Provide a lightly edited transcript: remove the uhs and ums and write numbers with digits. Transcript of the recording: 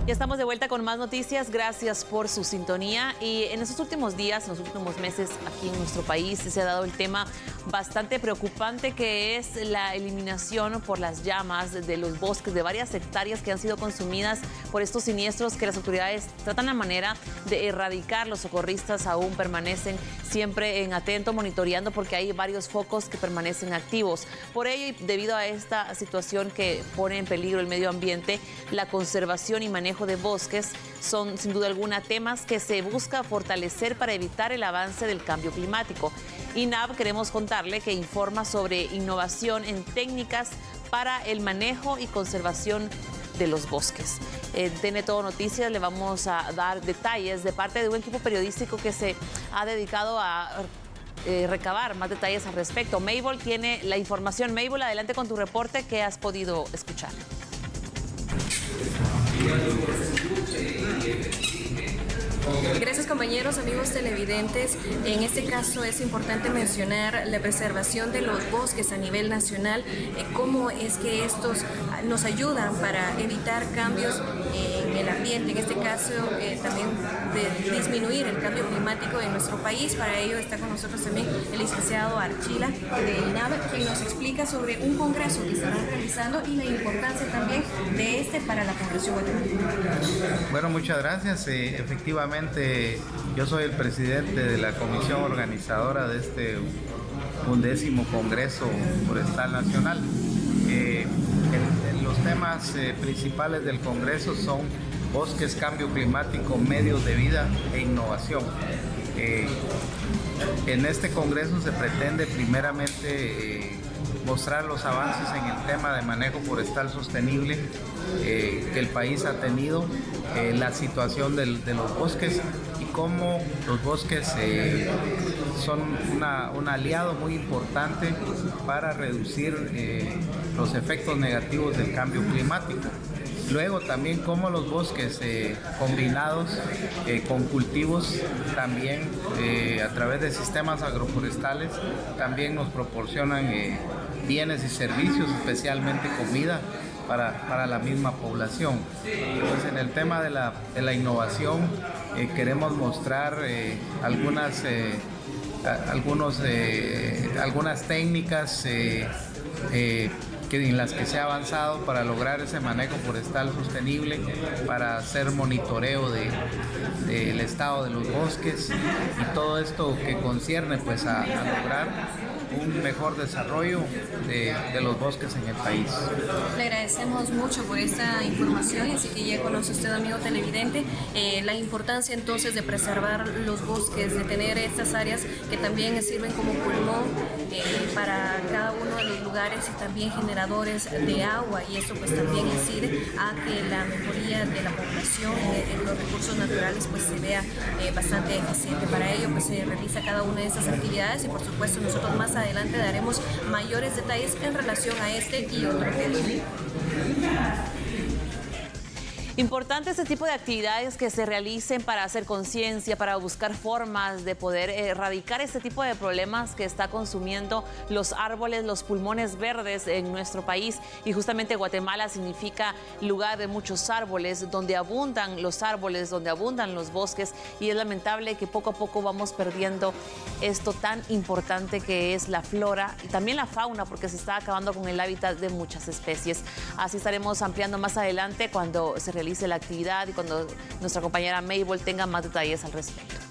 Ya estamos de vuelta con más noticias. Gracias por su sintonía. Y en estos últimos días, en los últimos meses, aquí en nuestro país se ha dado el tema bastante preocupante, que es la eliminación por las llamas de los bosques de varias hectáreas que han sido consumidas por estos siniestros que las autoridades tratan la manera de erradicar. Los socorristas aún permanecen siempre en atento, monitoreando, porque hay varios focos que permanecen activos. Por ello, y debido a esta situación que pone en peligro el medio ambiente, la conservación y manejo de bosques son sin duda alguna temas que se busca fortalecer para evitar el avance del cambio climático. INAV, queremos contarle que informa sobre innovación en técnicas para el manejo y conservación de los bosques. TN Todo Noticias le vamos a dar detalles de parte de un equipo periodístico que se ha dedicado a recabar más detalles al respecto. Mabel tiene la información. Mabel, adelante con tu reporte. ¿Qué has podido escuchar? Gracias, compañeros, amigos televidentes. En este caso es importante mencionar la preservación de los bosques a nivel nacional, cómo es que estos nos ayudan para evitar cambios en el ambiente, en este caso también de disminuir el cambio climático en nuestro país. Para ello está con nosotros también el licenciado Archila de INAV, quien nos explica sobre un congreso que estarán realizando y la importancia también de este para la población guatemalteca. Bueno, muchas gracias. Efectivamente, yo soy el presidente de la comisión organizadora de este 11º Congreso Forestal Nacional. Los temas principales del Congreso son bosques, cambio climático, medios de vida e innovación. En este Congreso se pretende primeramente mostrar los avances en el tema de manejo forestal sostenible que el país ha tenido, la situación de los bosques y cómo los bosques son un aliado muy importante para reducir los efectos negativos del cambio climático. Luego también cómo los bosques combinados con cultivos también a través de sistemas agroforestales también nos proporcionan bienes y servicios, especialmente comida para la misma población. Entonces, en el tema de la innovación queremos mostrar algunas técnicas en las que se ha avanzado para lograr ese manejo forestal sostenible, para hacer monitoreo del estado de los bosques y todo esto que concierne pues a lograr un mejor desarrollo de los bosques en el país. Le agradecemos mucho por esta información, así que ya conoce usted, amigo televidente, la importancia entonces de preservar los bosques, de tener estas áreas que también sirven como pulmón para cada uno de los lugares y también generadores de agua, y esto pues también incide a que la mejoría de la población en los recursos naturales pues se vea bastante eficiente. Para ello pues se realiza cada una de estas actividades y por supuesto nosotros más adelante daremos mayores detalles en relación a este y otro tema. Importante este tipo de actividades que se realicen para hacer conciencia, para buscar formas de poder erradicar este tipo de problemas que está consumiendo los árboles, los pulmones verdes en nuestro país. Y justamente Guatemala significa lugar de muchos árboles, donde abundan los árboles, donde abundan los bosques, y es lamentable que poco a poco vamos perdiendo esto tan importante que es la flora y también la fauna, porque se está acabando con el hábitat de muchas especies. Así estaremos ampliando más adelante cuando se realice la actividad y cuando nuestra compañera Mabel tenga más detalles al respecto.